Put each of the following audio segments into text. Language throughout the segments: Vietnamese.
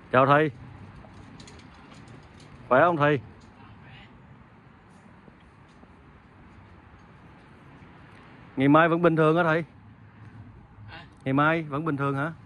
Chào thầy. Khỏe không thầy? Ngày mai vẫn bình thường hả thầy? Ngày mai vẫn bình thường hả?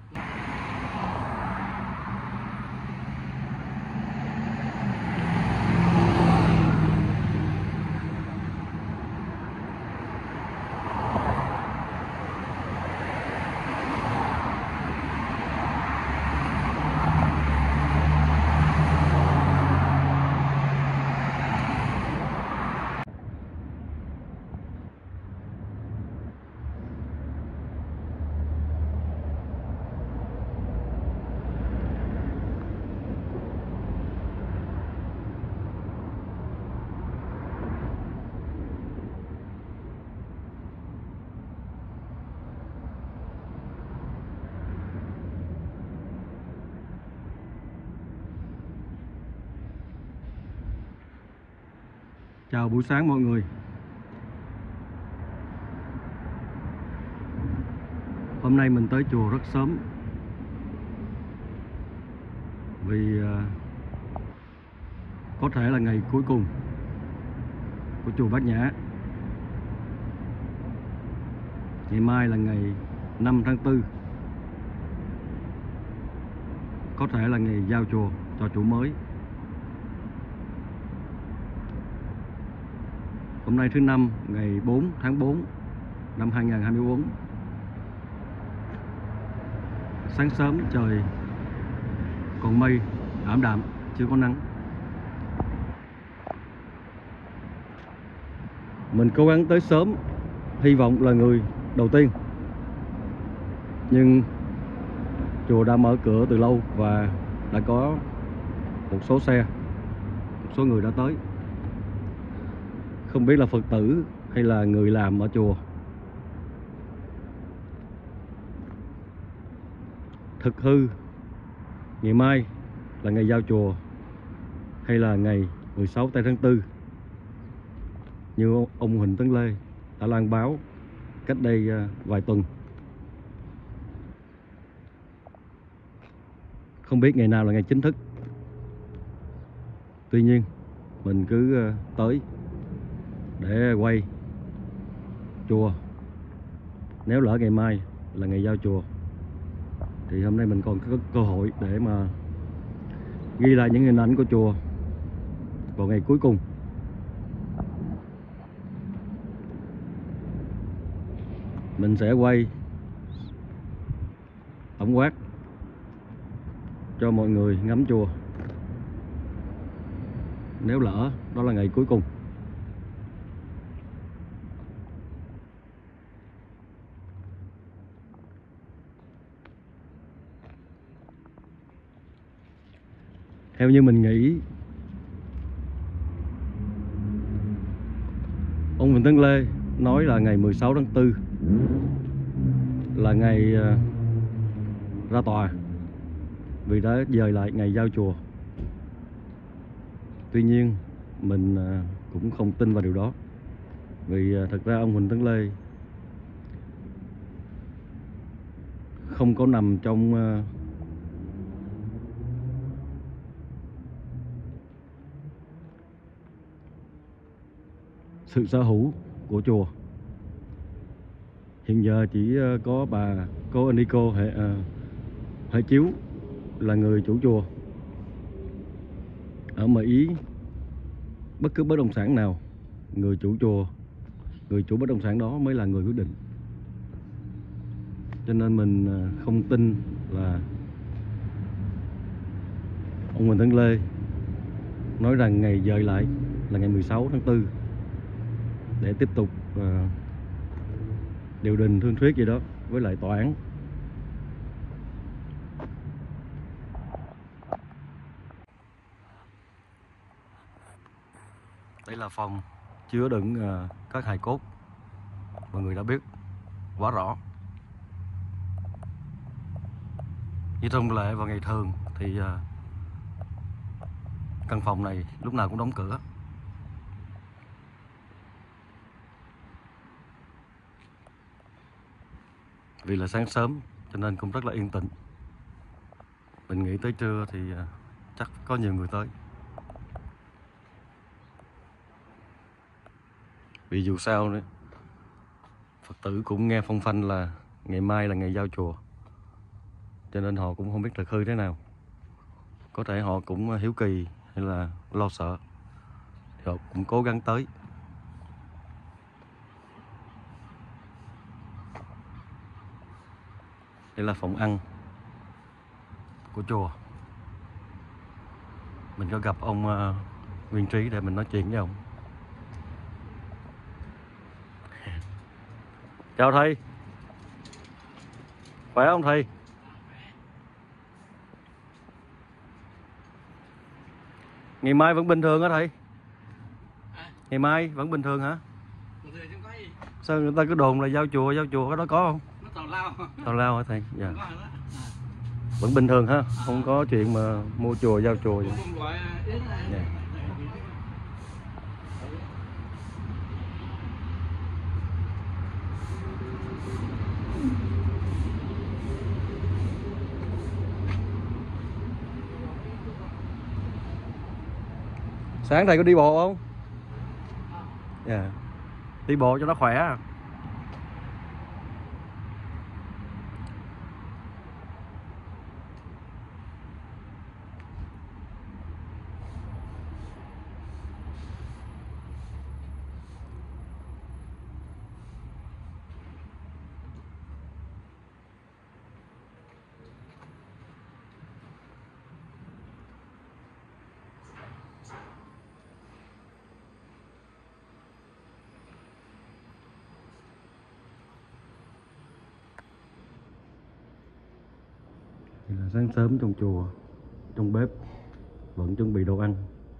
Chào buổi sáng mọi người. Hôm nay mình tới chùa rất sớm vì có thể là ngày cuối cùng của chùa Bát Nhã. Ngày mai là ngày 5 tháng 4, có thể là ngày giao chùa cho chủ mới. Hôm nay thứ Năm, ngày 4 tháng 4 năm 2024. Sáng sớm trời còn mây ảm đạm, chưa có nắng. Mình cố gắng tới sớm, hy vọng là người đầu tiên. Nhưng chùa đã mở cửa từ lâu và đã có một số xe, một số người đã tới. Không biết là Phật tử hay là người làm ở chùa. Thực hư ngày mai là ngày giao chùa hay là ngày 16 tây tháng 4 như ông Huỳnh Tấn Lê đã loan báo cách đây vài tuần. Không biết ngày nào là ngày chính thức. Tuy nhiên mình cứ tới để quay chùa. Nếu lỡ ngày mai là ngày giao chùa thì hôm nay mình còn có cơ hội để mà ghi lại những hình ảnh của chùa vào ngày cuối cùng. Mình sẽ quay tổng quát cho mọi người ngắm chùa nếu lỡ đó là ngày cuối cùng. Theo như mình nghĩ, ông Huỳnh Tấn Lê nói là ngày 16 tháng 4 là ngày ra tòa, vì đã dời lại ngày giao chùa. Tuy nhiên mình cũng không tin vào điều đó, vì thật ra ông Huỳnh Tấn Lê không có nằm trong sự sở hữu của chùa. Hiện giờ chỉ có bà cô Nico Hệ Chiếu là người chủ chùa. Ở Mỹ, bất cứ bất động sản nào, người chủ chùa, người chủ bất động sản đó mới là người quyết định. Cho nên mình không tin là ông Huỳnh Tấn Lê nói rằng ngày dời lại là ngày 16 tháng 4 để tiếp tục điều đình thương thuyết gì đó với lại tòa án. Đây là phòng chứa đựng các hài cốt, mọi người đã biết quá rõ. Như thông lệ vào ngày thường thì căn phòng này lúc nào cũng đóng cửa. Vì là sáng sớm cho nên cũng rất là yên tĩnh. Mình nghĩ tới trưa thì chắc có nhiều người tới. Vì dù sao nữa, Phật tử cũng nghe phong phanh là ngày mai là ngày giao chùa, cho nên họ cũng không biết là khơi thế nào. Có thể họ cũng hiếu kỳ hay là lo sợ, thì họ cũng cố gắng tới. Đây là phòng ăn của chùa. Mình có gặp ông Nguyên Trí để mình nói chuyện với ông. Chào thầy. Khỏe không thầy? Ngày mai vẫn bình thường hả thầy? Ngày mai vẫn bình thường hả? Sao người ta cứ đồn là giao chùa cái đó có không? Nó tào lao. Tào lao hả thầy? Dạ. Vẫn bình thường ha, không có chuyện mà mua chùa giao chùa vậy. Dạ. Sáng thầy có đi bộ không? Dạ. Đi bộ cho nó khỏe. Thì là sáng sớm trong chùa, trong bếp vẫn chuẩn bị đồ ăn.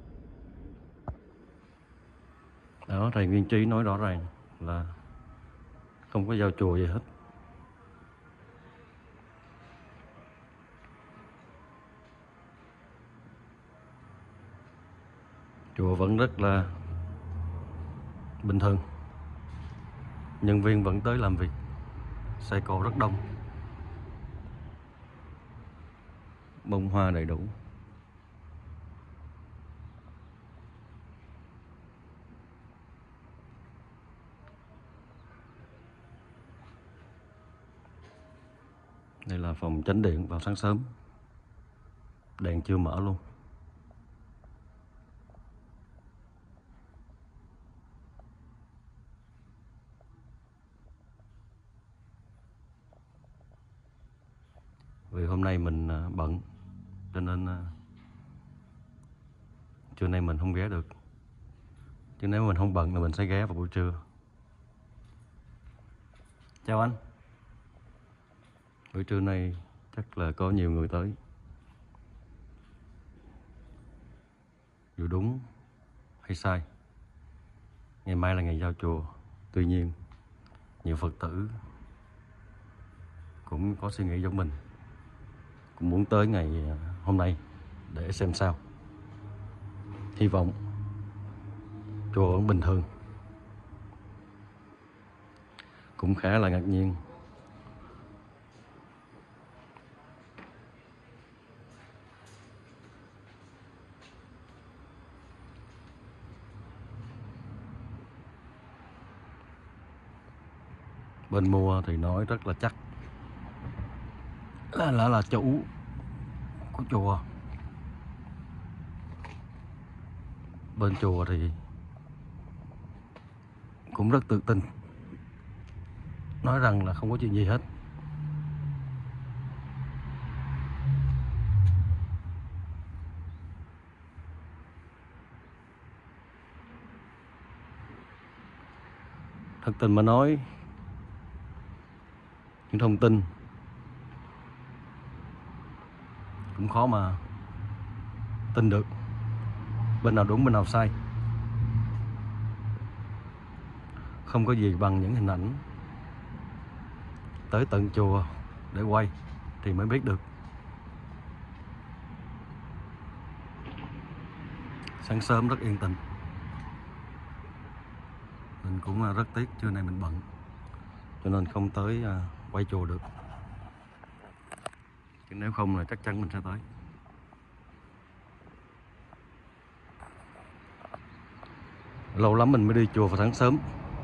Đó, thầy Nguyên Trí nói rõ ràng là không có giao chùa gì hết. Chùa vẫn rất là bình thường, nhân viên vẫn tới làm việc, xe cộ rất đông, bông hoa đầy đủ. Đây là phòng chánh điện vào sáng sớm, đèn chưa mở luôn. Vì hôm nay mình bận, cho nên trưa nay mình không ghé được. Chứ nếu mình không bận là mình sẽ ghé vào buổi trưa. Chào anh. Buổi trưa nay chắc là có nhiều người tới. Dù đúng hay sai, ngày mai là ngày giao chùa. Tuy nhiên, nhiều Phật tử cũng có suy nghĩ giống mình, cũng muốn tới ngày hôm nay để xem sao. Hy vọng chùa vẫn bình thường. Cũng khá là ngạc nhiên, bên mua thì nói rất là chắc là chủ của chùa. Bên chùa thì cũng rất tự tin, nói rằng là không có chuyện gì hết. Thật tình mà nói, những thông tin cũng khó mà tin được bên nào đúng bên nào sai. Không có gì bằng những hình ảnh tới tận chùa để quay thì mới biết được. Sáng sớm rất yên tĩnh. Mình cũng rất tiếc trưa nay mình bận, cho nên không tới quay chùa được. chứ nếu không là chắc chắn mình sẽ tới. Lâu lắm mình mới đi chùa vào sáng sớm,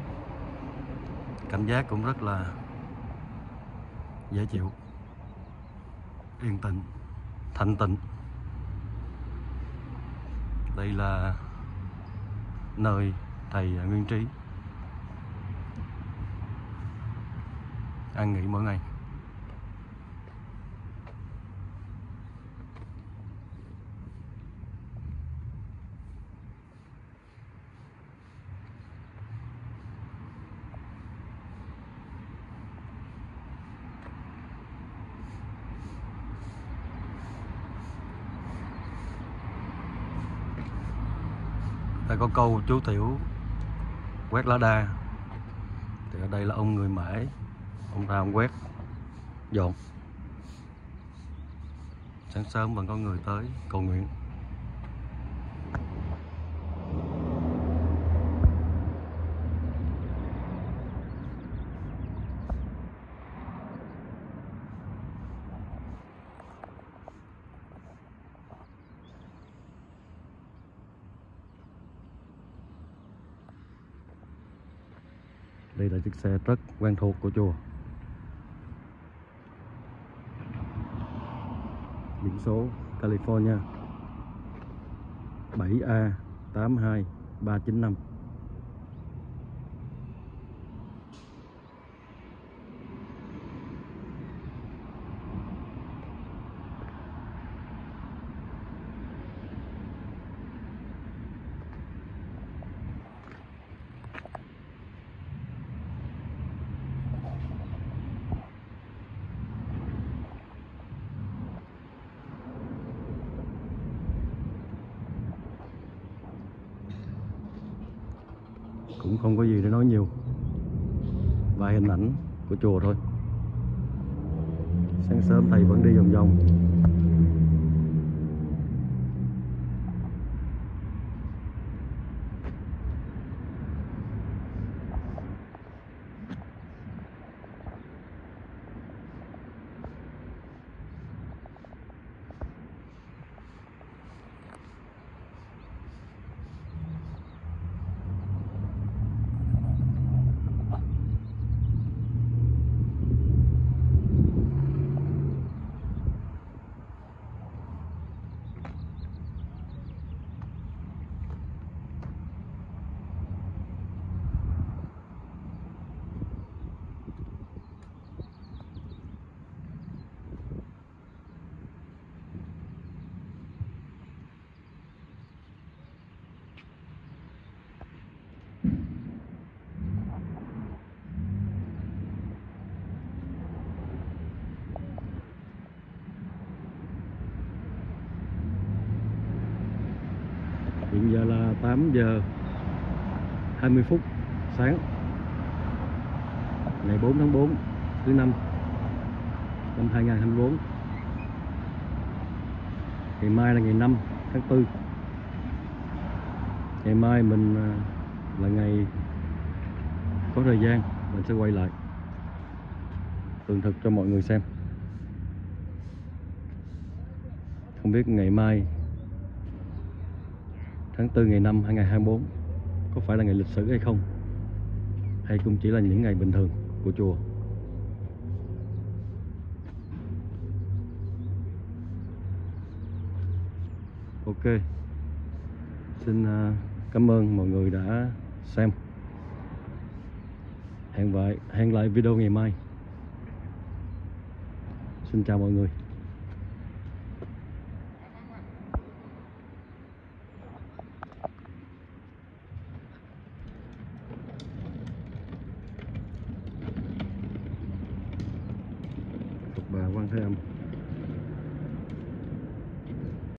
cảm giác cũng rất là dễ chịu, yên tĩnh, thanh tịnh. Đây là nơi thầy Nguyên Trí an nghỉ mỗi ngày. Đây có câu chú tiểu quét lá đa, thì ở đây là ông người Mễ, ông ra ông quét dọn. Sáng sớm vẫn có người tới cầu nguyện. Đây là chiếc xe rất quen thuộc của chùa. Biển số California 7A82395. Cũng không có gì để nói nhiều, vài hình ảnh của chùa thôi. Sáng sớm thầy vẫn đi vòng vòng. Hiện giờ là 8 giờ 20 phút sáng, ngày 4 tháng 4 thứ năm năm 2024. Ngày mai là ngày 5 tháng 4. Ngày mai mình là ngày có thời gian, mình sẽ quay lại tường thực cho mọi người xem. Không biết ngày mai tháng 4 ngày 5 2024 có phải là ngày lịch sử hay không, hay cũng chỉ là những ngày bình thường của chùa. Ok, xin cảm ơn mọi người đã xem. Hẹn lại video ngày mai. Xin chào mọi người. Phật Bà Quan Thế Âm.